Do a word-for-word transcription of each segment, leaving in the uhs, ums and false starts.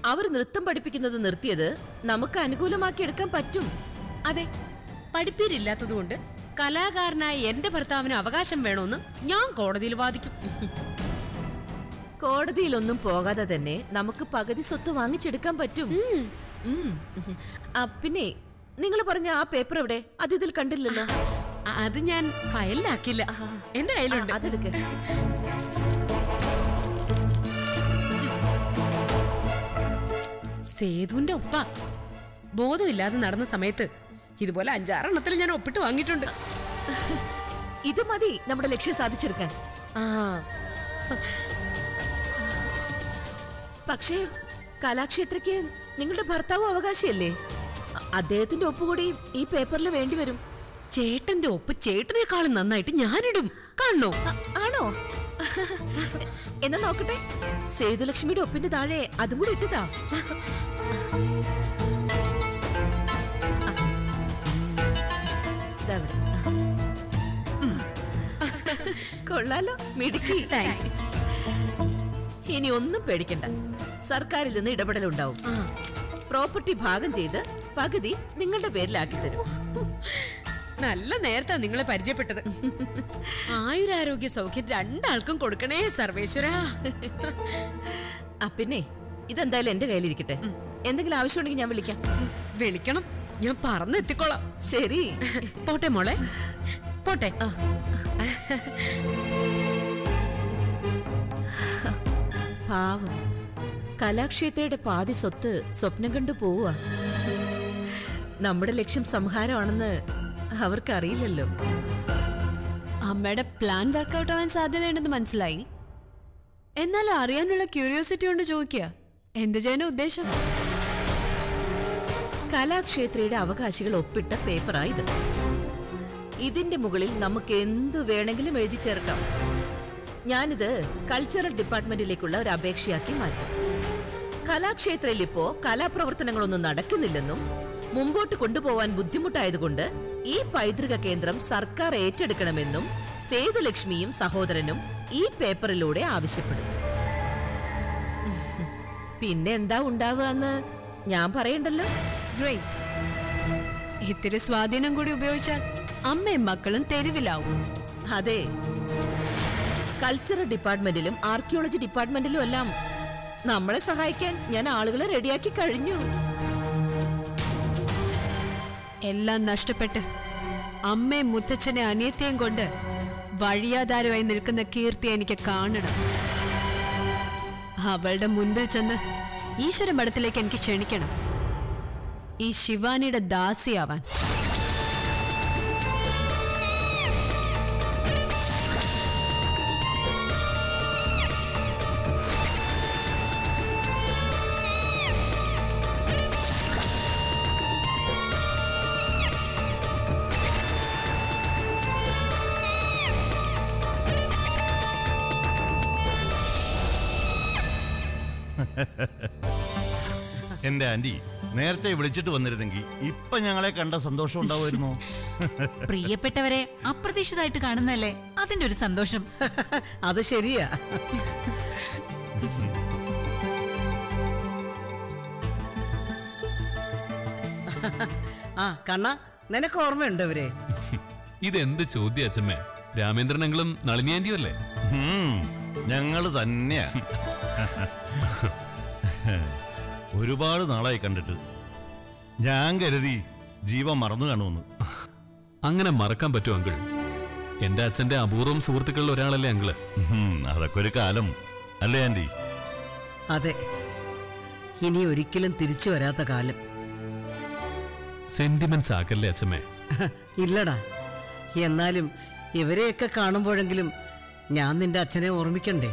അവർ നൃത്തം പഠിപ്പിക്കുന്നത് നിർത്തിയത് നമുക്ക് അനുകൂലമാക്കി എടുക്കാൻ പറ്റും. അതെ, പഠിപ്പീരില്ലാത്തതുകൊണ്ട് കലാകാരനായ എന്റെ ഭർത്താവിന് അവകാശം വേണമെന്ന് ഞാൻ കോടതിയിൽ വാദിക്കും. കോടതിയിലൊന്നും പോകാതെ തന്നെ നമുക്ക് പകുതി സ്വത്ത് വാങ്ങിച്ചെടുക്കാൻ പറ്റും. പിന്നെ നിങ്ങൾ പറഞ്ഞ ആ പേപ്പർ എവിടെ? അത് ഇതിൽ കണ്ടില്ലല്ലോ. അത് ഞാൻ ഫയലിലാക്കില്ല, എന്റെ കയ്യിലുണ്ട്. അതെടുക്ക. സേതുവിന്റെ ഒപ്പ ബോധമില്ലാതെ നടന്ന സമയത്ത് ഇതുപോലെ അഞ്ചാറെണ്ണത്തിൽ ഞാൻ ഒപ്പിട്ട് വാങ്ങിയിട്ടുണ്ട്. ഇത് മതി നമ്മുടെ ലക്ഷ്യം സാധിച്ചെടുക്കാൻ. ആ പക്ഷേ കലാക്ഷേത്രയ്ക്ക് നിങ്ങളുടെ ഭർത്താവ് അവകാശിയല്ലേ? അദ്ദേഹത്തിന്റെ ഒപ്പുകൂടി ഈ പേപ്പറിൽ വേണ്ടിവരും. ചേട്ടന്റെ ഒപ്പ് ചേട്ടനേക്കാളും നന്നായിട്ട് ഞാനിടും. കാണണോ? ആണോ? എന്നാ നോക്കട്ടെ. സേതുലക്ഷ്മിയുടെ ഒപ്പിന്റെ താഴെ അതും കൂടി ഇട്ടതാ. കൊള്ളാലോ, മിടുക്കി. താങ്ക്സ്. ഇനി ഒന്നും പേടിക്കണ്ട, സർക്കാരിൽ നിന്ന് ഇടപെടലുണ്ടാവും. പ്രോപ്പർട്ടി ഭാഗം ചെയ്ത് പകുതി നിങ്ങളുടെ പേരിലാക്കി തരും. നല്ല നേരത്താ നിങ്ങളെ പരിചയപ്പെട്ടത്. ആയുരാരോഗ്യ സൗഖ്യം രണ്ടാൾക്കും കൊടുക്കണേ സർവേശ്വരാ. പിന്നെ ഇതെന്തായാലും എന്റെ കയ്യിലിരിക്കട്ടെ. എന്തെങ്കിലും ആവശ്യമുണ്ടെങ്കിൽ ഞാൻ വിളിക്കാം. വിളിക്കണം, ഞാൻ പറന്നെത്തിക്കോളാം. ശരി, പോട്ടെ മോളെ, പോട്ടെ. പാവം, കലാക്ഷേത്രയുടെ പാതി സ്വത്ത് സ്വപ്നം കണ്ടു പോവുക. നമ്മുടെ ലക്ഷ്യം സംഹാരമാണെന്ന് അവർക്കറിയില്ലല്ലോ. അമ്മയുടെ പ്ലാൻ വർക്കൗട്ട് ആവാൻ സാധ്യതയുണ്ടെന്ന് മനസ്സിലായി. എന്നാലും അറിയാനുള്ള ക്യൂരിയോസിറ്റി കൊണ്ട് ചോദിക്കുക, എന്ത് ചെയ്യാൻ ഉദ്ദേശം? കലാക്ഷേത്രയുടെ അവകാശികൾ ഒപ്പിട്ട പേപ്പറായത്. ഇതിന്റെ മുകളിൽ നമുക്ക് എന്തു വേണമെങ്കിലും എഴുതി ചേർക്കാം. ഞാനിത് കൾച്ചറൽ ഡിപ്പാർട്ട്മെന്റിലേക്കുള്ള ഒരു അപേക്ഷയാക്കി മാറ്റും. കലാക്ഷേത്രയിൽ ഇപ്പോ കലാപ്രവർത്തനങ്ങളൊന്നും നടക്കുന്നില്ലെന്നും മുമ്പോട്ട് കൊണ്ടുപോവാൻ ബുദ്ധിമുട്ടായതുകൊണ്ട് ഈ പൈതൃക കേന്ദ്രം സർക്കാർ ഏറ്റെടുക്കണമെന്നും സേതുലക്ഷ്മിയും സഹോദരനും ഈ പേപ്പറിലൂടെ ആവശ്യപ്പെടും. പിന്നെ എന്താ ഉണ്ടാവുക ഞാൻ പറയണ്ടല്ലോ. ഗ്രേറ്റ്. ഇത്തിരി സ്വാധീനം കൂടി ഉപയോഗിച്ചാൽ അമ്മയും മക്കളും തെരുവിലാവും. അതെ, കൾച്ചറൽ ഡിപ്പാർട്ട്മെന്റിലും ആർക്കിയോളജി ഡിപ്പാർട്ട്മെന്റിലും എല്ലാം നമ്മളെ സഹായിക്കാൻ ഞാൻ ആളുകളെ റെഡിയാക്കി കഴിഞ്ഞു. എല്ലാം നഷ്ടപ്പെട്ട് അമ്മയും മുത്തച്ഛനെ അനിയത്തെയും കൊണ്ട് വഴിയാധാരമായി നിൽക്കുന്ന കീർത്തി എനിക്ക് കാണണം. അവളുടെ മുൻപിൽ ചെന്ന് ഈശ്വര മഠത്തിലേക്ക് എനിക്ക് ക്ഷണിക്കണം, ഈ ശിവാനിയുടെ ദാസിയാവാൻ. എന്റെ ആന്റി നേരത്തെ വിളിച്ചിട്ട് വന്നിരുന്നെങ്കിൽ ഇപ്പൊ ഞങ്ങളെ കണ്ട സന്തോഷം ഉണ്ടാവുമായിരുന്നോ? പ്രിയപ്പെട്ടവരെ അപ്രതീക്ഷിതമായിട്ട് കാണുന്നല്ലേ അതിന്റെ ഒരു സന്തോഷം. അത് ശരിയാ. ആ കണ്ണ, നിനക്ക് ഓർമ്മയുണ്ടോ ഇവരെ? ഇതെന്ത് ചോദ്യ അച്ഛമ്മേ? രാമേന്ദ്രനങ്ങളും നളിനിയാന്റിയും അല്ലേ? ഞങ്ങള് തന്നെയാ. ഒരുപാട് നാളായി കണ്ടിട്ട്. ഞാൻ കരുതി ജീവൻ മറന്നു കാണുമെന്ന്. അങ്ങനെ മറക്കാൻ പറ്റുമോ അങ്കിൾ? എന്റെ അച്ഛന്റെ അപൂർവം സുഹൃത്തുക്കളിൽ ഒരാളല്ലേ അങ്കിള്? അതൊക്കെ ഒരു കാലം അല്ലേ ആന്റി? അതെ, ഇനി ഒരിക്കലും തിരിച്ചു വരാത്ത കാലം. സെന്റിമെന്റ്സ് ആക്കല്ലേ അച്ഛമ്മേ? ഇല്ലടാ, എന്നാലും ഇവരെയൊക്കെ കാണുമ്പോഴെങ്കിലും ഞാൻ നിന്റെ അച്ഛനെ ഓർമ്മിക്കണ്ടേ?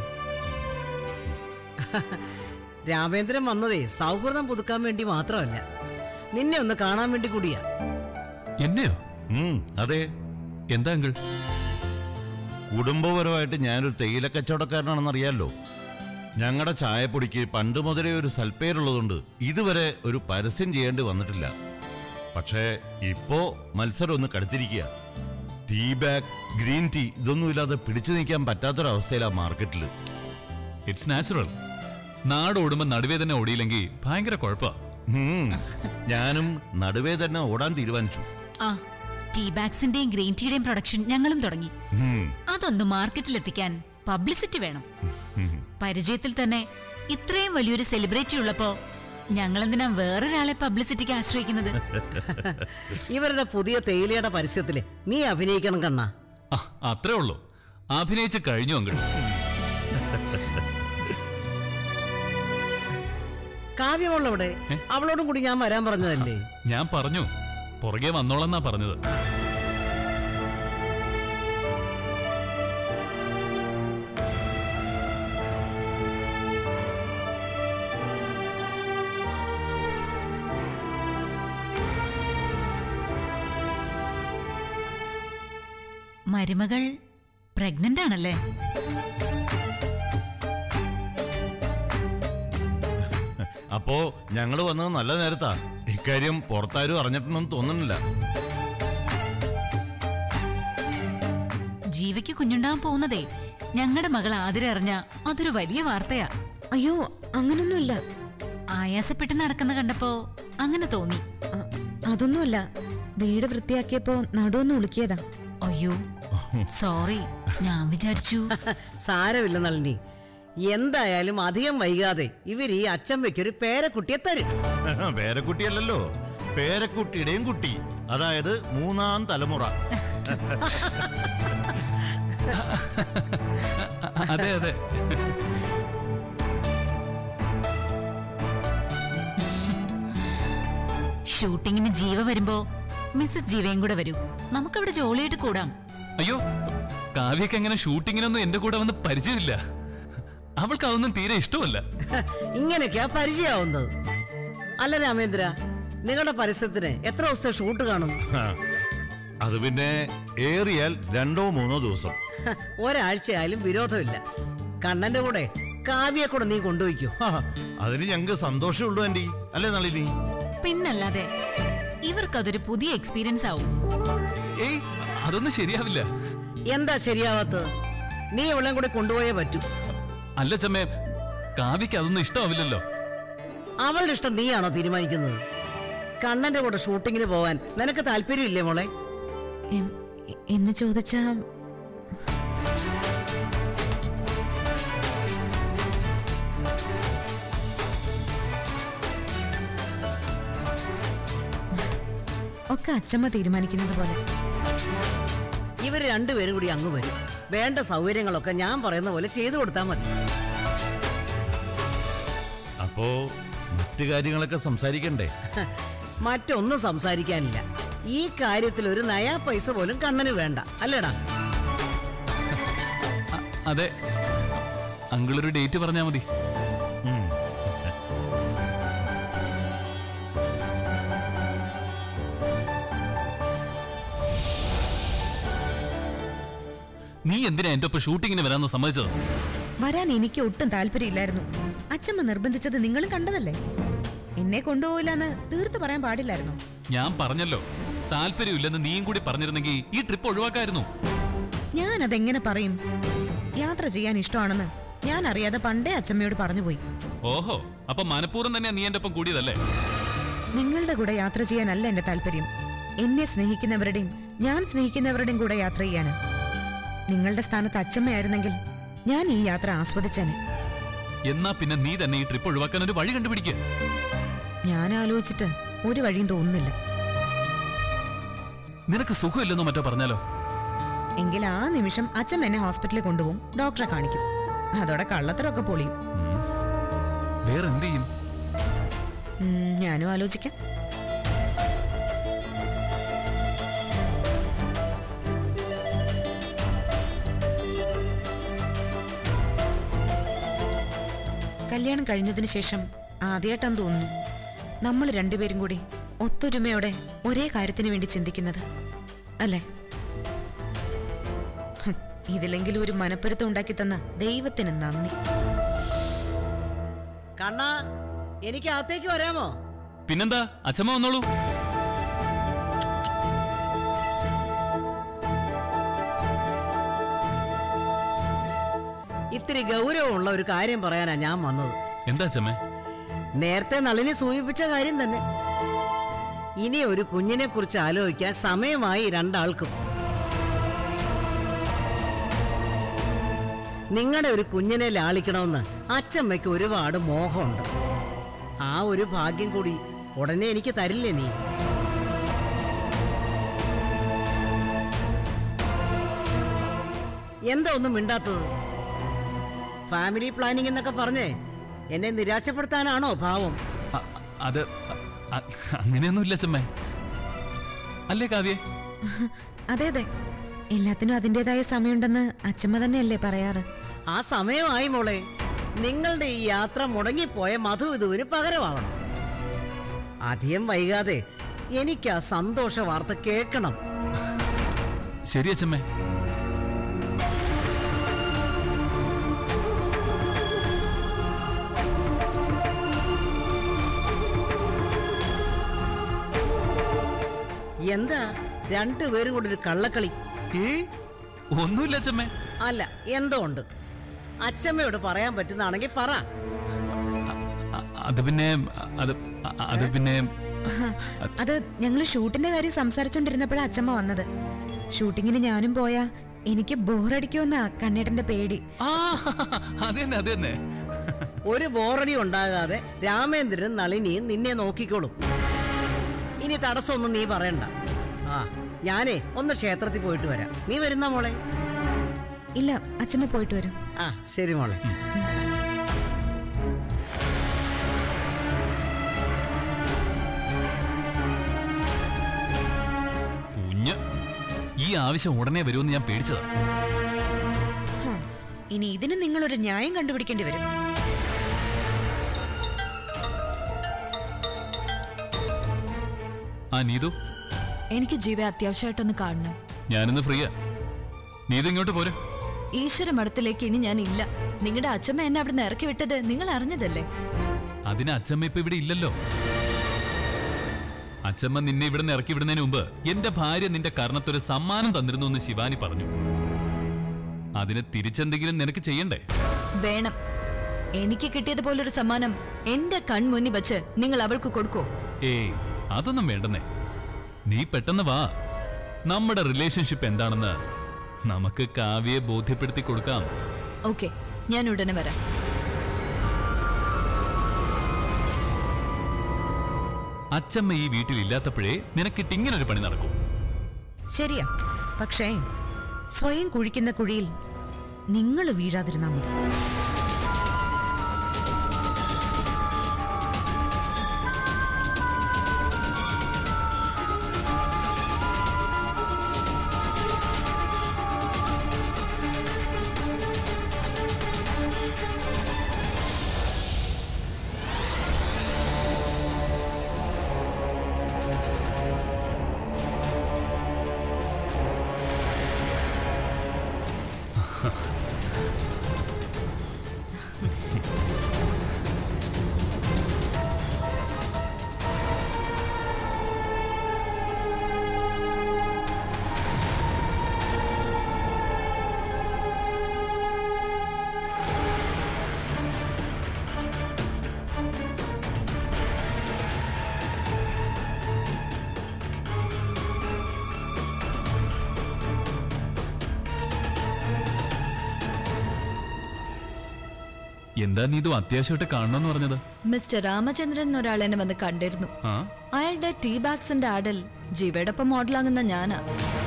രാമേന്ദ്രൻ വന്നതേ സൗഹൃദം പുതുക്കാൻ വേണ്ടി മാത്രമല്ല, നിന്നെ ഒന്ന് കാണാൻ വേണ്ടി കൂടിയാ. എന്നെയോ? അതെ. എന്താ അങ്കിൾ? കുടുംബപരമായിട്ട് ഞാനൊരു തേയില കച്ചവടക്കാരനാണെന്ന് അറിയാലോ. ഞങ്ങളുടെ ചായപ്പൊടിക്ക് പണ്ട് മുതലേ ഒരു സൽപ്പേരുള്ളതുകൊണ്ട് ഇതുവരെ ഒരു പരസ്യം ചെയ്യേണ്ടി വന്നിട്ടില്ല. പക്ഷേ ഇപ്പോ മത്സരം ഒന്ന് കടുത്തിരിക്കുക. ടീ ബാഗ്, ഗ്രീൻ ടീ ഇതൊന്നുമില്ലാതെ പിടിച്ചു നിൽക്കാൻ പറ്റാത്തൊരവസ്ഥയിലാണ് മാർക്കറ്റിൽ. It's natural. നാട് ഓടുമ്പോ നടുവേ തന്നെ ഓടിയില്ലെങ്കിൽ ഭയങ്കര കുഴപ്പാ. ഉം. ഞാനും നടുവേ തന്നെ ഓടാൻ തീരുമാനിച്ചു. ആ ടീ ബാഗ്സിന്റെയും ഗ്രീൻ ടീയുടെയും പ്രൊഡക്ഷൻ ഞങ്ങളും തുടങ്ങി. ഉം. അതൊന്ന് മാർക്കറ്റിൽ എത്തിക്കാൻ പബ്ലിസിറ്റി വേണം. പരിചയത്തിൽ തന്നെ ഇത്രയും വലിയൊരു സെലിബ്രിറ്റി ഉള്ളപ്പോ ഞങ്ങൾ എന്തിനാ വേറൊരാളെ പബ്ലിസിറ്റിക്ക് ആശ്രയിക്കുന്നത്? ഇവരുടെ പുതിയ തേയിലയുടെ പരസ്യത്തില് നീ അഭിനയിക്കണം കണ്ണാ. ആ, അത്രേ ഉള്ളൂ. അഭിനയിച്ച് കഴിഞ്ഞു അങ്കിൾ. കാവ്യമോളവിടെ അവളോടും കൂടി ഞാൻ വരാൻ പറഞ്ഞതല്ലേ? ഞാൻ പറഞ്ഞു പുറകെ വന്നോളെന്നാ പറഞ്ഞത്. മരുമകൾ പ്രഗ്നന്റ് ആണല്ലേ? അപ്പോ ഞങ്ങള് വന്നത് നല്ല നേരത്താ. ഇക്കാര്യം പുറത്താരും അറിഞ്ഞിട്ടൊന്നും തോന്നുന്നില്ല. ജീവയ്ക്ക് കുഞ്ഞുണ്ടാവാൻ പോകുന്നതേ ഞങ്ങളുടെ മകൾ ആതിര അറിഞ്ഞ അതൊരു വലിയ വാർത്തയാ. അയ്യോ അങ്ങനൊന്നുമില്ല. ആയാസപ്പെട്ട് നടക്കുന്ന കണ്ടപ്പോ അങ്ങനെ തോന്നി. അ- അതൊന്നുമല്ല. വീട് വൃത്തിയാക്കിയപ്പോ നടുവൊന്ന് ഉളുക്കിയതാ. അയ്യോ സോറി, ഞാൻ വിചാരിച്ചു. സാരമില്ല നളിനി. എന്തായാലും അധികം വൈകാതെ ഇവർ ഈ അച്ചമ്മയ്ക്കൊരു പേരക്കുട്ടിയെ തരും. പേരക്കുട്ടിയല്ലല്ലോ, പേരക്കുട്ടിയുടെയും കുട്ടി, അതായത് മൂന്നാം തലമുറ. അതെ അതെ. ഷൂട്ടിങ്ങിന് ജീവ വരുമ്പോ മിസ്സസ് ജീവയും കൂടെ വരൂ. നമുക്കവിടെ ജോളിയായിട്ട് കൂടാം. അയ്യോ, കാവ്യക്ക് എങ്ങനെ ഷൂട്ടിങ്ങിനൊന്നും എന്റെ കൂടെ വന്ന് പരിചയമില്ല. അവൾക്ക് അതൊന്നും തീരെ ഇഷ്ടമല്ല. ഇങ്ങനെയൊക്കെയാ പരിചയമാവുന്നത്. അല്ല രാമേന്ദ്ര, നിങ്ങളുടെ പരസ്യത്തിന് എത്ര ദിവസത്തെ ഷൂട്ട് കാണും? ആ, അത് പിന്നെ ഏറിയാൽ രണ്ടോ മൂന്നോ ദിവസം. ഒരാഴ്ചയായാലും വിരോധമില്ല. കണ്ണന്റെ കൂടെ കാവ്യെ കൂടെ നീ കൊണ്ടുപോയിക്കോ. ആ, അതിന് ഞങ്ങൾക്ക് സന്തോഷമുള്ളൂ ആന്റി, അല്ലേ നളിനി? പിന്നല്ലാതെ ഇവർക്കതൊരു പുതിയ എക്സ്പീരിയൻസ് ആവും. ഏയ്, അതൊന്നും ശരിയാവില്ല. എന്താ ശരിയാവാത്തത്? നീ ഇവളെ കൂടെ കൊണ്ടുപോയേ പറ്റൂ. അല്ല ചമ്മേ, കാവ്യക്ക് അതൊന്നും ഇഷ്ടമാവില്ലല്ലോ. അവളുടെ ഇഷ്ടം നീയാണോ തീരുമാനിക്കുന്നത്? കണ്ണന്റെ കൂടെ ഷൂട്ടിങ്ങിന് പോവാൻ നിനക്ക് താല്പര്യമില്ലേ മോളെ? എം- എന്ന് ചോദിച്ചാ ഒക്കെ അച്ചമ്മ തീരുമാനിക്കുന്നത് പോലെ. ഇവര് രണ്ടുപേരും കൂടി അങ്ങ് വരും. വേണ്ട സൗകര്യങ്ങളൊക്കെ ഞാൻ പറയുന്ന പോലെ ചെയ്തു കൊടുത്താൽ മതി. അപ്പോ മറ്റു കാര്യങ്ങളൊക്കെ സംസാരിക്കണ്ടേ? മറ്റൊന്നും സംസാരിക്കാനില്ല. ഈ കാര്യത്തിൽ ഒരു നയാ പൈസ പോലും കണ്ണന് വേണ്ട, അല്ലേടാ? അ- അതെ, അങ്കിളൊരു ഡേറ്റ് പറഞ്ഞാ മതി. ഉം. നീ എന്തിനാ എന്റെ ഒപ്പം ഷൂട്ടിങ്ങിന് വരാന്ന് സമ്മതിച്ചത്? വരാൻ എനിക്ക് ഒട്ടും താല്പര്യമില്ലായിരുന്നു. അച്ചമ്മ നിർബന്ധിച്ചത് നിങ്ങളും കണ്ടതല്ലേ. എന്നെ കൊണ്ടുപോയില്ലെന്ന് തീർത്തു പറയാൻ പാടില്ലായിരുന്നു. ഞാൻ പറഞ്ഞല്ലോ, താല്പര്യമില്ലെന്ന് നീയും കൂടി പറഞ്ഞിരുന്നെങ്കിൽ ഈ ട്രിപ്പ് ഒഴിവാക്കായിരുന്നു. ഞാൻ അതെങ്ങനെ പറയും? യാത്ര ചെയ്യാൻ ഇഷ്ടമാണെന്ന് ഞാൻ അറിയാതെ പണ്ടേ അച്ചമ്മയോട് പറഞ്ഞുപോയി. ഓഹോ, അപ്പൊ മനഃപൂർവ്വം തന്നെ നീ എന്റെ ഒപ്പം കൂടിയതല്ലേ? നിങ്ങളുടെ കൂടെ യാത്ര ചെയ്യാനല്ല എന്റെ താല്പര്യം. എന്നെ സ്നേഹിക്കുന്നവരുടെയും ഞാൻ സ്നേഹിക്കുന്നവരുടെയും കൂടെ യാത്ര ചെയ്യാന്. നിങ്ങളുടെ സ്ഥാനത്ത് അച്ചമ്മയായിരുന്നെങ്കിൽ ഞാൻ ഈ യാത്ര ആസ്വദിച്ചേനെ. എന്നാ പിന്നെ നീ തന്നെ ഈ ട്രിപ്പ് ഒഴിവാക്കാൻ ഒരു വഴി കണ്ടുപിടിക്കുക. ഞാൻ ആലോചിച്ചിട്ട് ഒരു വഴിയും തോന്നുന്നില്ല. നിനക്ക് സുഖമില്ലെന്നോ മറ്റോ പറഞ്ഞാലോ? എങ്കിൽ ആ നിമിഷം അച്ഛൻ എന്നെ ഹോസ്പിറ്റലിൽ കൊണ്ടുപോകും, ഡോക്ടറെ കാണിക്കും. അതോടെ കള്ളത്തരമൊക്കെ പൊളിയും. വേറെന്ത് ചെയ്യും? ഉം, ഞാനും ആലോചിക്കാം. കല്യാണം കഴിഞ്ഞതിന് ശേഷം ആദ്യമായിട്ടാന്ന് തോന്നുന്നു നമ്മൾ രണ്ടുപേരും കൂടി ഒത്തൊരുമയോടെ ഒരേ കാര്യത്തിന് വേണ്ടി ചിന്തിക്കുന്നത്, അല്ലേ? ഹും, ഇതിലെങ്കിലും ഒരു മനപ്പൊരുത്തം ഉണ്ടാക്കി തന്ന ദൈവത്തിന് നന്ദി. കണ്ണാ, എനിക്ക് അകത്തേക്ക് വരാമോ? പിന്നെന്താ, അച്ഛമ്മ വന്നോളൂ. ഇത്തിരി ഗൗരവമുള്ള ഒരു കാര്യം പറയാനാ ഞാൻ വന്നത്. എന്താ അച്ഛമ്മേ? നേരത്തെ നളിനി സൂചിപ്പിച്ച കാര്യം തന്നെ. ഇനി ഒരു കുഞ്ഞിനെ കുറിച്ച് ആലോചിക്കാൻ സമയമായി രണ്ടാൾക്കും. നിങ്ങളുടെ ഒരു കുഞ്ഞിനെ ലാളിക്കണമെന്ന് അച്ഛമ്മയ്ക്ക് ഒരുപാട് മോഹമുണ്ട്. ആ ഒരു ഭാഗ്യം കൂടി ഉടനെ എനിക്ക് തരില്ലേ നീ? എന്താ ഒന്നും മിണ്ടാത്തത്? ഫാമിലി പ്ലാനിംഗ് എന്നൊക്കെ പറഞ്ഞേ എന്നെ നിരാശപ്പെടുത്താനാണോ ഭാവം? അത് അങ്ങനെയൊന്നുമില്ല അച്ഛമ്മേ, അല്ലേ കാവ്യേ? അതെ അതെ, എല്ലാത്തിനും അതിൻ്റെതായ സമയമുണ്ടെന്ന് അച്ഛമ്മ തന്നെയല്ലേ പറയാറ്. ആ സമയമായി മോളെ. നിങ്ങളുടെ ഈ യാത്ര മുടങ്ങിപ്പോയ മധുവിധുവിന് പകരമാവണം. അധികം വൈകാതെ എനിക്ക് ആ സന്തോഷ വാർത്ത കേൾക്കണം. ശരി അച്ഛമ്മേ. എന്താ രണ്ടുപേരും കൂടെ ഒരു കള്ളക്കളി? ഒന്നുമില്ല അച്ഛമ്മേ. അല്ല, എന്തോ ഉണ്ട്. അച്ഛമ്മയോട് പറയാൻ പറ്റുന്നതാണെങ്കിൽ പറ. അത് പിന്നെ അത് അത് പിന്നെ അത് ഞങ്ങള് ഷൂട്ടിന്റെ കാര്യം സംസാരിച്ചോണ്ടിരുന്നപ്പോഴാ അച്ഛമ്മ വന്നത്. ഷൂട്ടിങ്ങിന് ഞാനും പോയാ എനിക്ക് ബോറടിക്കുമെന്നാ കണ്ണേട്ടന്റെ പേടി. അതന്നെ അതന്നെ. ഒരു ബോറടി ഉണ്ടാകാതെ രാമേന്ദ്രനും നളിനിയും നിന്നെ നോക്കിക്കോളും. ഇനി തടസ്സമൊന്നും നീ പറയണ്ട. ആ, ഞാനേ ഒന്ന് ക്ഷേത്രത്തിൽ പോയിട്ട് വരാം. നീ വരുന്ന മോളെ? ഇല്ല, അച്ഛമ്മ പോയിട്ട് വരും. ആ ശരി മോളെ. കുഞ്ഞ് ഈ ആവശ്യം ഉടനെ വരുമെന്ന് ഞാൻ പേടിച്ചതാ. ഇനി ഇതിന് നിങ്ങളൊരു ന്യായം കണ്ടുപിടിക്കേണ്ടി വരും. ആ നീതു, എനിക്ക് ജീവ അത്യാവശ്യമായിട്ടൊന്ന് കാണണം. ഞാനിന്ന് ഫ്രീയാ. നീതു ഇങ്ങോട്ട് പോരെ. ഈശ്വര മഠത്തിലേക്ക് ഇനി ഞാൻ ഇല്ല. നിങ്ങളുടെ അച്ഛമ്മ എന്നെ അവിടെ നിന്ന് ഇറക്കി വിട്ടത് നിങ്ങൾ അറിഞ്ഞതല്ലേ? അതിന് അച്ഛമ്മ ഇപ്പൊ ഇവിടെ ഇല്ലല്ലോ. അച്ഛമ്മ നിന്നെ ഇവിടെ നിന്ന് ഇറക്കി വിടുന്നതിന് മുമ്പ് എന്റെ ഭാര്യ നിന്റെ കർണത്തൊരു സമ്മാനം തന്നിരുന്നു എന്ന് ശിവാനി പറഞ്ഞു. അതിന് തിരിച്ചെന്തെങ്കിലും നിനക്ക് ചെയ്യണ്ടേ? വേണം. എനിക്ക് കിട്ടിയതുപോലൊരു സമ്മാനം എന്റെ കൺമുന്നിൽ വെച്ച് നിങ്ങൾ അവൾക്ക് കൊടുക്കോ? ഏയ്, അതൊന്നും വേണ്ടെന്നേ. നീ പെട്ടെന്ന് വാ. നമ്മുടെ റിലേഷൻഷിപ്പ് എന്താണെന്ന് നമുക്ക് കാവ്യയെ ബോധ്യപ്പെടുത്തി കൊടുക്കാം. ഓക്കെ, ഞാൻ ഉടനെ വരാം. അച്ഛമ്മ ഈ വീട്ടിൽ ഇല്ലാത്തപ്പോഴേ നിനക്കിട്ട് ഇങ്ങനൊരു പണി നടക്കും. ശരിയാ, പക്ഷേ സ്വയം കുഴിക്കുന്ന കുഴിയിൽ നിങ്ങൾ വീഴാതിരുന്നാ മതി. എന്താ നീ ഇത് അത്യാവശ്യമായിട്ട് കാണണമെന്ന് പറഞ്ഞത്? മിസ്റ്റർ രാമചന്ദ്രൻ എന്നൊരാൾ എന്നെ വന്ന് കണ്ടിരുന്നു. അയാളുടെ ടീ ബാഗ്സിന്റെ ആഡിൽ ജീവയോടൊപ്പം മോഡലാകുന്ന ഞാനാ.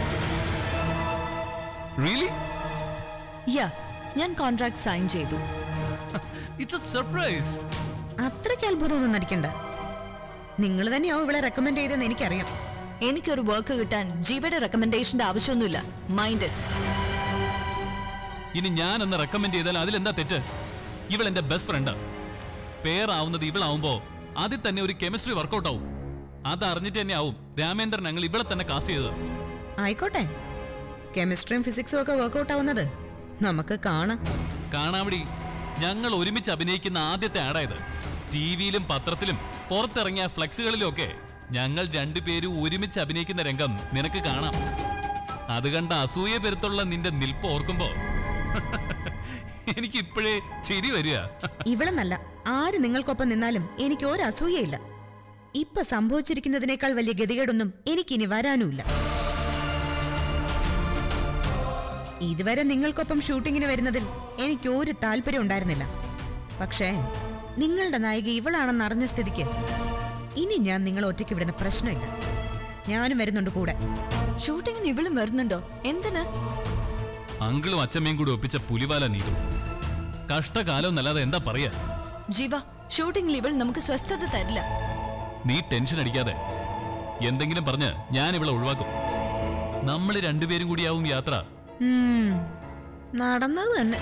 Really? യാ, ഞാൻ കോൺട്രാക്ട് സൈൻ ചെയ്തു. It's a surprise. അത്രയ്ക്ക് അത്ഭുതമൊന്നും നടിക്കണ്ട. നിങ്ങൾ തന്നെയാവും ഇവിടെ റെക്കമെൻഡ് ചെയ്തെന്ന് എനിക്കറിയാം. എനിക്കൊരു വർക്ക് കിട്ടാൻ ജീവയുടെ റെക്കമെൻഡേഷന്റെ ആവശ്യമൊന്നുമില്ല. മൈൻഡ്. ഇനി ഞാൻ ഒന്ന് റെക്കമെൻഡ് ചെയ്താൽ അതിലെന്താ തെറ്റ്? ഇവൾ എന്റെ ബെസ്റ്റ് ഫ്രണ്ടാ. പേരാവുന്നത് ഇവളാവുമ്പോ അതിൽ തന്നെ ഒരു കെമിസ്ട്രി വർക്കൗട്ട് ആവും. അത് അറിഞ്ഞിട്ട് തന്നെ ആവും രാമേന്ദ്രൻ ഞങ്ങൾ ഇവളെ തന്നെ കാസ്റ്റ് ചെയ്തത്. ആയിക്കോട്ടെ, കെമിസ്ട്രിയും ഫിസിക്സും ഒക്കെ വർക്കൗട്ട് ആവുന്നത് നമുക്ക് കാണാം. കാണാമടി, ഞങ്ങൾ ഒരുമിച്ച് അഭിനയിക്കുന്ന ആദ്യത്തെ ആഡായത്. ടിവിയിലും പത്രത്തിലും പുറത്തിറങ്ങിയ ഫ്ലെക്സുകളിലും ഒക്കെ ഞങ്ങൾ രണ്ടുപേരും ഒരുമിച്ച് അഭിനയിക്കുന്ന രംഗം നിനക്ക് കാണാം. അത് കണ്ട അസൂയ പെരുത്തുള്ള നിന്റെ നിൽപ്പ് ഓർക്കുമ്പോ എനിക്ക് ഇപ്പോഴേ ചിരി വരിക. ഇവളെന്നല്ല ആര് നിങ്ങൾക്കൊപ്പം നിന്നാലും എനിക്ക് ഒരു അസൂയയില്ല. ഇപ്പൊ സംഭവിച്ചിരിക്കുന്നതിനേക്കാൾ വലിയ ഗതികേടൊന്നും എനിക്കിനി വരാനുമില്ല. ഇതുവരെ നിങ്ങൾക്കൊപ്പം ഷൂട്ടിങ്ങിന് വരുന്നതിൽ എനിക്ക് ഒരു താല്പര്യം ഉണ്ടായിരുന്നില്ല. പക്ഷേ നിങ്ങളുടെ നായിക ഇവളാണെന്ന് അറിഞ്ഞ സ്ഥിതിക്ക് ഇനി ഞാൻ നിങ്ങൾ ഒറ്റയ്ക്ക് വിടുന്ന പ്രശ്നമില്ല. ഞാനും വരുന്നുണ്ട് കൂടെ. ഷൂട്ടിങ്ങിന് ഇവളും വരുന്നുണ്ടോ? എന്തിന്? അങ്കിളും അച്ഛമ്മയും കൂടി ഒപ്പിച്ച പുലിവാല നീതു. കഷ്ടകാലം എന്നല്ലാതെ എന്താ പറയാ? ജീവ, ഷൂട്ടിങ്ങിൽ ഇവൾ നമുക്ക് സ്വസ്ഥത തരില്ല. നീ ടെൻഷൻ അടിക്കാതെ. എന്തെങ്കിലും പറഞ്ഞ് ഞാൻ ഇവളെ ഒഴിവാക്കും. നമ്മൾ രണ്ടുപേരും കൂടിയാവും യാത്ര. നടന്നത് തന്നെ.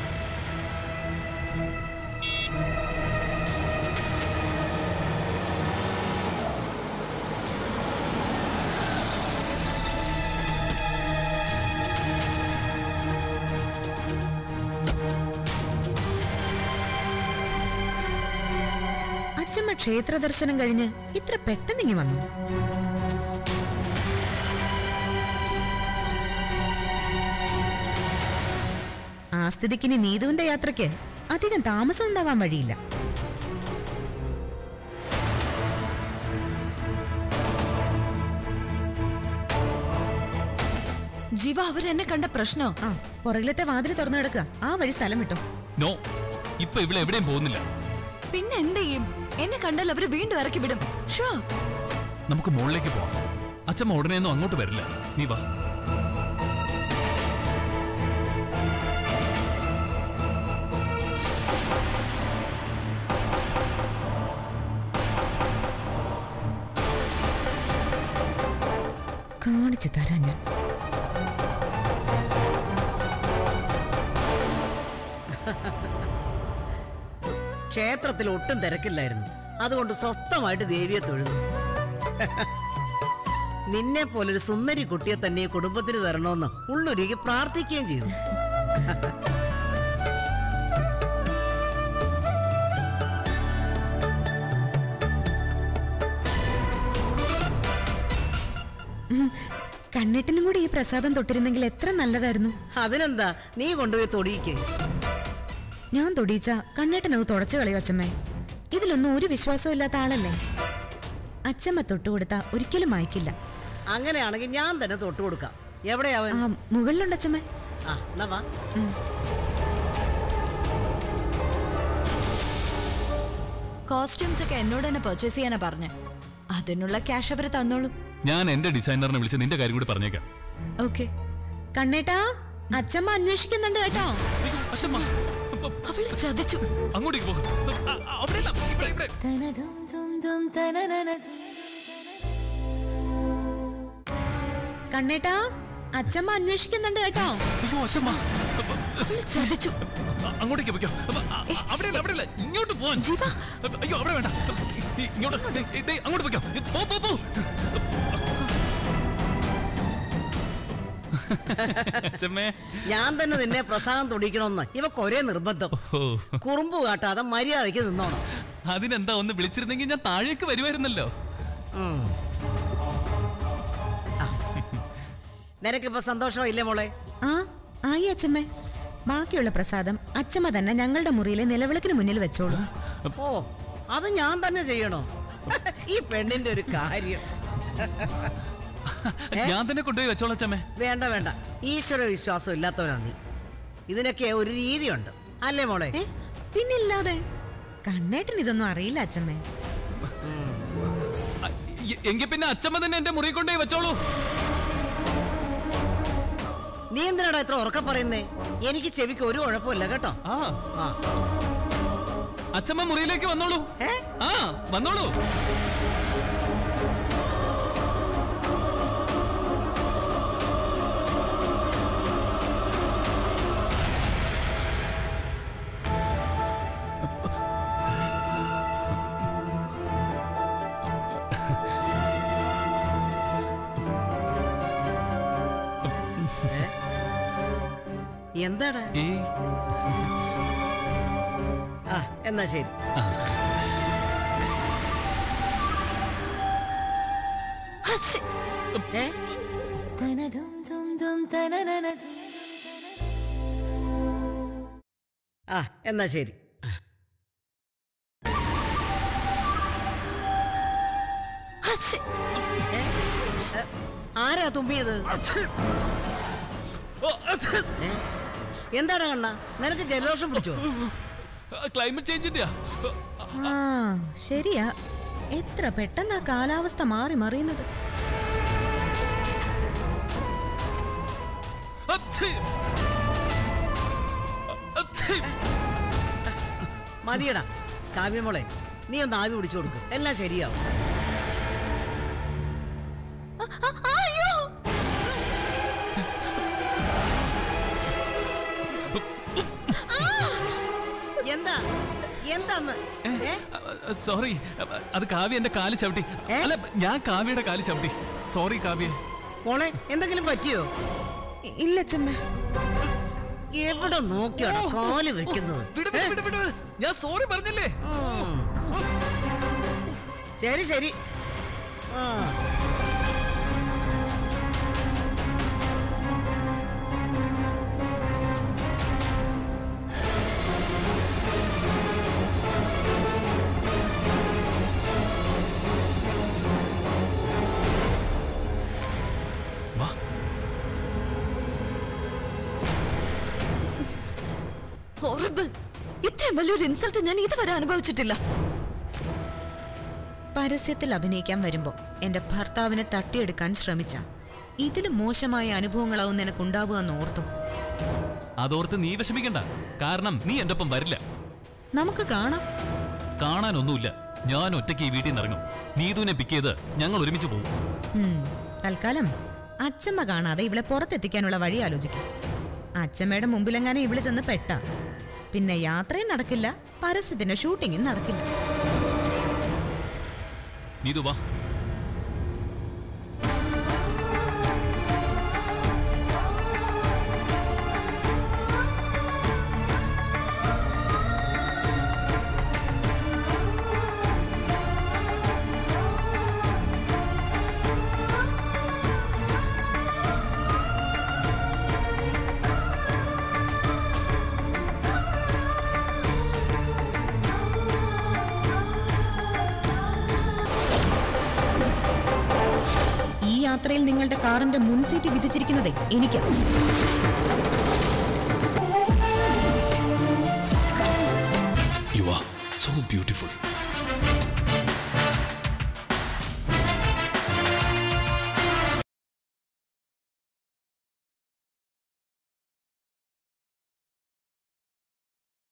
അച്ഛമ്മ ക്ഷേത്ര ദർശനം കഴിഞ്ഞ് ഇത്ര പെട്ടെന്നിങ്ങി വന്നു. ആ സ്ഥിതിക്കിനി നീതുവിന്റെ യാത്രയ്ക്ക് അധികം താമസം ഉണ്ടാവാൻ വഴിയില്ല. ജീവ, അവരെന്നെ കണ്ട പ്രശ്നോ? ആ പുറകിലത്തെ വാതിൽ തുറന്നു കിടക്കുക. ആ വഴി സ്ഥലം വിട്ടോ. നോ, ഇപ്പൊ ഇവിടെ എവിടെയും പോകുന്നില്ല. പിന്നെ എന്ത് ചെയ്യും? എന്നെ കണ്ടാൽ അവര് വീണ്ടും ഇറക്കി വിടും. ഷോ, നമുക്ക് മുകളിലേക്ക് പോവാം. അച്ഛമ്മ ഉടനെയൊന്നും അങ്ങോട്ട് വരില്ല. നീ വാ. കാണിച്ചു തരാം ഞാൻ. ക്ഷേത്രത്തിൽ ഒട്ടും തിരക്കില്ലായിരുന്നു. അതുകൊണ്ട് സ്വസ്ഥമായിട്ട് ദേവിയെ തൊഴുതു. നിന്നെ പോലൊരു സുന്ദരി കുട്ടിയെ തന്നെ കുടുംബത്തിന് തരണമെന്ന് ഉള്ളൊരുക്കി പ്രാർത്ഥിക്കുകയും ചെയ്തു. കണ്ണിട്ടിനും കൂടി ഈ പ്രസാദം തൊട്ടിരുന്നെങ്കിൽ എത്ര നല്ലതായിരുന്നു. അതിനെന്താ, നീ കൊണ്ടുപോയി തൊടിയിക്കേ. ഞാൻ തൊടിയിച്ച കണ്ണേട്ടനത് തുടച്ചു കളയോ അച്ഛമ്മേ? ഇതിലൊന്നും ഒരു വിശ്വാസവും ഇല്ലാത്ത ആളല്ലേ. അച്ഛമ്മ തൊട്ടുകൊടുത്ത ഒരിക്കലും വായിക്കില്ല. അങ്ങനെയാണെങ്കിൽ ഞാൻ തന്നെ തൊട്ടു കൊടുക്കാം. എവിടെയാവൻ? ആ മുകളിലുണ്ട് അച്ഛമ്മേ. ആ എന്നാ വാ. കോസ്റ്റ്യൂംസ് ഒക്കെ എന്നോട് തന്നെ പർച്ചേസ് ചെയ്യാനാ പറഞ്ഞേ. അതിനുള്ള ക്യാഷ് അവര് തന്നോളും. ഞാൻ എന്റെ ഡിസൈനറിനെ വിളിച്ച് നിന്റെ കാര്യം കൂടി പറഞ്ഞേക്കാം. ഓക്കെ. കണ്ണേട്ടാ, അച്ഛമ്മ അന്വേഷിക്കുന്നുണ്ട് കേട്ടോ. അവള് ചതിച്ചു. അങ്ങോട്ടേക്ക് പോകും. കണ്ണേട്ടാ, അച്ഛമ്മ അന്വേഷിക്കുന്നുണ്ട് കേട്ടോ. അയ്യോ അച്ഛമ്മ, അവള് ചതിച്ചു. അങ്ങോട്ടേക്ക് പോയിക്കോ. അവിടെയല്ല അവിടെയല്ല, ഇങ്ങോട്ട് പോവാൻ. അയ്യോ അവിടെ വേണ്ട, ഇങ്ങോട്ട് അങ്ങോട്ട് പോയിക്കോ. പോ പോ പോ. ഞാൻ തന്നെ നിന്നെ പ്രസാദം തൊടിക്കണമെന്ന് ഇവക്ക് ഒരേ നിർബന്ധം. കുറുമ്പ് കാട്ടാതെ മര്യാദയ്ക്ക് നിന്നോണം. അതിനെന്താ, ഒന്ന് വിളിച്ചിരുന്നെങ്കിൽ ഞാൻ താഴേക്ക് വരുമായിരുന്നല്ലോ. നിനക്കിപ്പോ സന്തോഷം ഇല്ലേ മോളെ? ആ ആയി അച്ഛമ്മേ. ബാക്കിയുള്ള പ്രസാദം അച്ഛമ്മ തന്നെ ഞങ്ങളുടെ മുറിയിലെ നിലവിളക്കിന് മുന്നിൽ വെച്ചോളൂ. ഓ, അത് ഞാൻ തന്നെ ചെയ്യണോ? ഈ പെണ്ണിന്റെ ഒരു കാര്യം. ഞാൻ തന്നെ കൊണ്ടുപോയി വെച്ചോളാം അച്ഛമ്മേ. വേണ്ട വേണ്ട, ഈശ്വര വിശ്വാസം ഇല്ലാത്തവനാ നീ. ഇതിനൊക്കെ ഒരു രീതിയുണ്ട് അല്ലേ മോളെ? പിന്നില്ലാതെ. കണ്ണേട്ടൻ ഇതൊന്നും അറിയില്ല അച്ഛമ്മേ. എങ്കിൽ പിന്നെ അച്ഛമ്മ തന്നെ എന്റെ മുറി കൊണ്ടുപോയി വെച്ചോളൂ. നീ എന്തിനാടാ ഇത്ര ഉറക്കം പറയുന്നേ? എനിക്ക് ചെവിക്ക് ഒരു കുഴപ്പമില്ല കേട്ടോ. ആ അച്ഛമ്മ മുറിയിലേക്ക് വന്നോളൂ. ആ വന്നോളൂ. എന്താടാ? ആ എന്നാ ശരി. ആ എന്നാ ശരി. ആരാ തുമ്മിയത്? എന്താണ് കണ്ണ, നിനക്ക് ജലദോഷം പിടിച്ചോ? ക്ലൈമറ്റ് ചേഞ്ചിന്റെ. ആ ശരിയാ, എത്ര പെട്ടെന്നാ കാലാവസ്ഥ മാറി മറിയുന്നത്. മതിയടാ കാവ്യമോളെ, നീ ഒന്ന് ആവി പിടിച്ചു കൊടുക്ക്, എല്ലാം ശരിയാവും. എന്താ എന്താന്ന്? സോറി, അത് കാവ്യ എന്റെ കാല് ചവിട്ടി. അല്ല, ഞാൻ കാവ്യയുടെ കാല് ചവിട്ടി. സോറി കാവ്യ. മോളെ എന്തെങ്കിലും പറ്റിയോ? ഇല്ല ചമ്മ. എവിടെ നോക്കിയാണോ കാല് വെക്കുന്നത്? ഞാൻ സോറി പറഞ്ഞില്ലേ? ശരി ശരി. ആ ഇത്രയും വലിയൊരു ഇൻസൾട്ട് ഞാൻ ഇതുവരെ അനുഭവിച്ചിട്ടില്ല. പരസ്യത്തിൽ അഭിനയിക്കാൻ വരുമ്പോ എന്റെ ഭർത്താവിനെ തട്ടിയെടുക്കാൻ ശ്രമിച്ച ഇതിലും മോശമായ അനുഭവങ്ങളാവും നിനക്കുണ്ടാവുക എന്ന് ഓർത്തു. അതോർത്ത് നീ വിഷമിക്കണ്ട, കാരണം നീ എന്റെ ഒപ്പം വരില്ല. നമുക്ക് കാണാം. കാണാനൊന്നുമില്ല, ഞാൻ ഒറ്റയ്ക്ക് ഈ വീട്ടിൽ നിന്ന് ഇറങ്ങും. നീതുവിനെ പിക്ക് ചെയ്ത് ഞങ്ങൾ ഒരുമിച്ച് പോകും. തൽക്കാലം അച്ഛമ്മ കാണാതെ ഇവളെ പുറത്തെത്തിക്കാനുള്ള വഴി ആലോചിക്കും. അച്ഛമ്മയുടെ മുമ്പിലെങ്ങാനും ഇവള് ചെന്ന് പെട്ട പിന്നെ യാത്രയും നടക്കില്ല, പരസ്യത്തിന്റെ ഷൂട്ടിങ്ങും നടക്കില്ല. നീതു വാ. യാത്രയിൽ നിങ്ങളുടെ കാറിന്റെ മുൻ സീറ്റ് വിധിച്ചിരിക്കുന്നത് എനിക്കാ. You are so beautiful.